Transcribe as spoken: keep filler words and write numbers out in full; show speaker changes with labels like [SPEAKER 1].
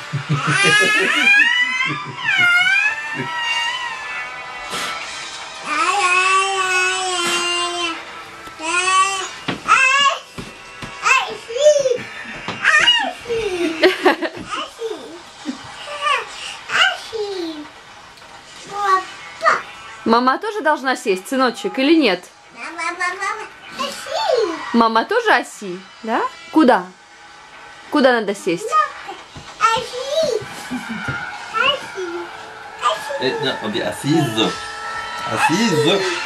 [SPEAKER 1] Мама тоже должна сесть, сыночек, или нет? Мама тоже оси, да? Куда? Куда надо сесть?
[SPEAKER 2] Non, on dit assise. Assise.